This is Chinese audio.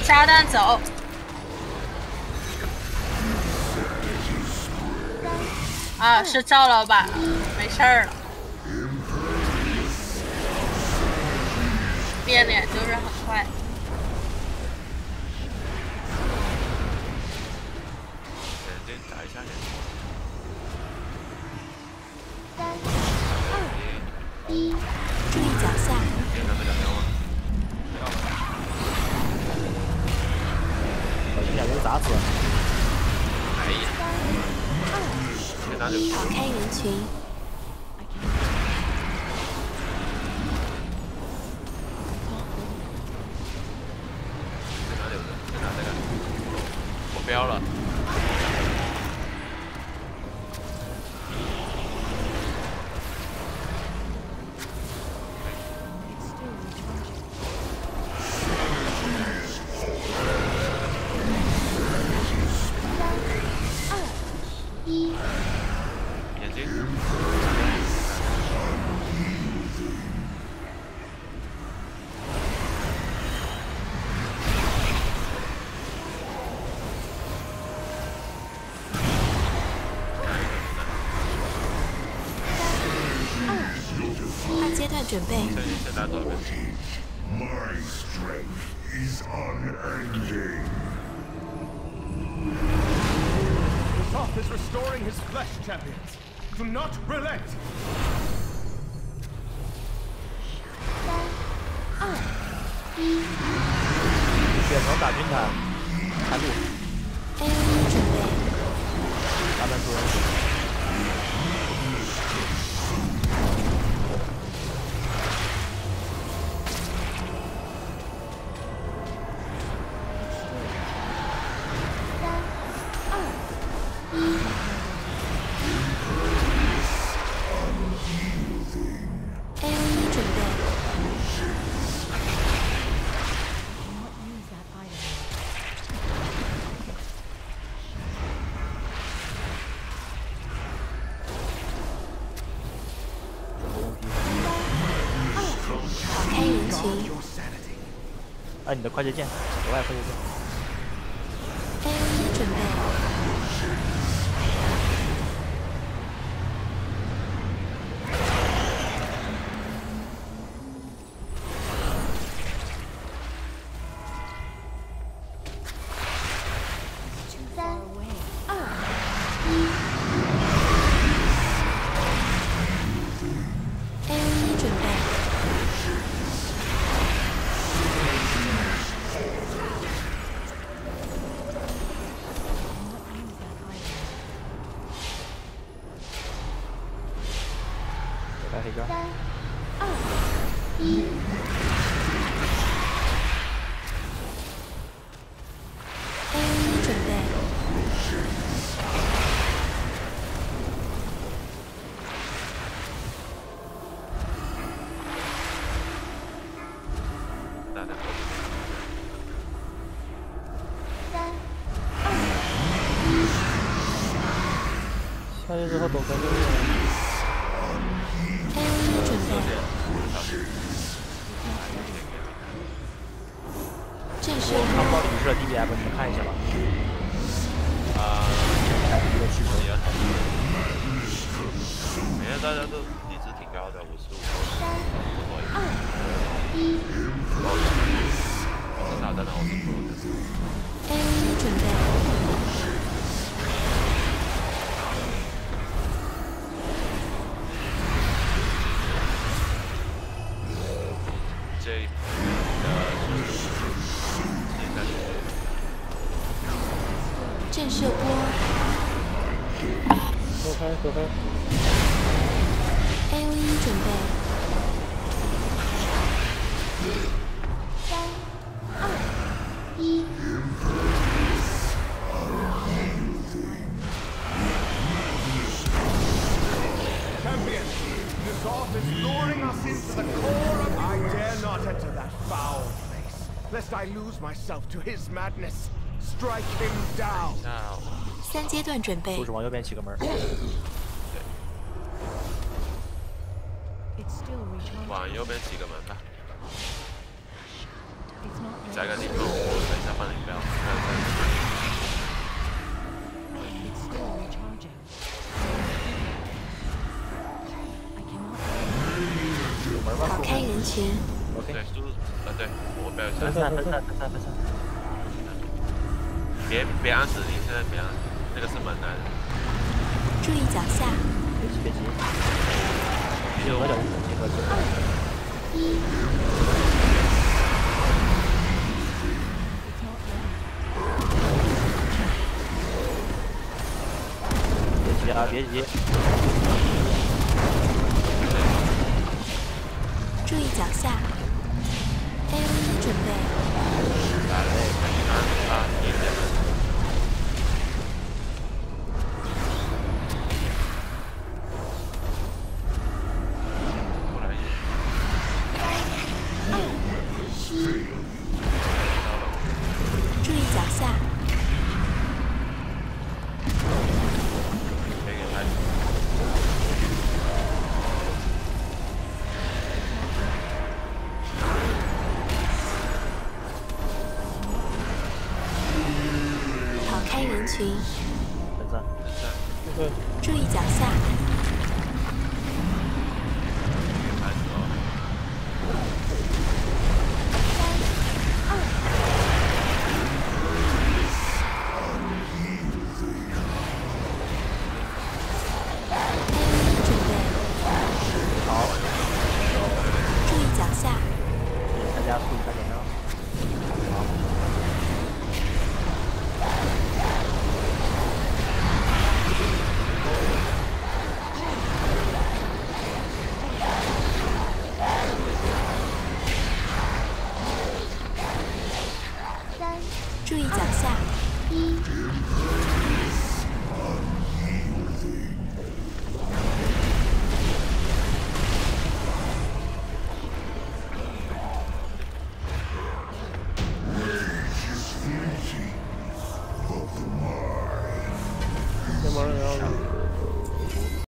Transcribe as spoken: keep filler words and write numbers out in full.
炸弹走。啊，是赵老板了，没事儿了。变脸就是很快。 眼睛打一下眼睛。 三、二、一，注意脚下。 眼看这个掉吗？掉了。 我一下给砸死了。 哎呀！先拿柳。 跑开人群。 标了， 三、二、一， 眼睛。 阶段准备。 My strength is unending. Thoth is restoring his flesh, champions. Do not relent. 三、二、一， 远程打军团，开路。 A O 准备。 他们说。 按你的快捷键，额外快捷键。 A O E 准备。三、二、一。A O E 准备。 三、二、一。A O E 准备。三、二、一。 下去之后躲开这个。 准备。震慑看不到旅社 D B F， 你们看一下吧。 啊， 一个需求也要讨论。因为大家都一直挺高的，五十五。 三、二、一。 我是打的呢，我是 pro 的。 A O E 准备。 这震慑波。 躲开，躲开。 A O E 准备。三、二、一。 Champion, Thoth is luring us into the core of. I dare not enter that foul place, lest I lose myself to his madness. Strike him down. 三阶段准备。 都是往右边起个门。 往右边起个门吧。下一个地方我等一下。 反正不要不要再。 It's still recharging. I cannot. 跑开人群， OK， 对，就是呃对，我不要分散分散分散分散。 别别按指令，现在别按，那个是门来的。 注意脚下， 别急别急，结合点，结合结合。别急啊，别急。 注意脚下 ，A O E 准备， 来了，按按一点。 注意脚下， 可以给开始。 跑开人群， 分散。 对， 注意脚下， 开始哦。 准备， 好， 注意脚下， 看加速，看点上。好。 注意脚下，一， 那么然后。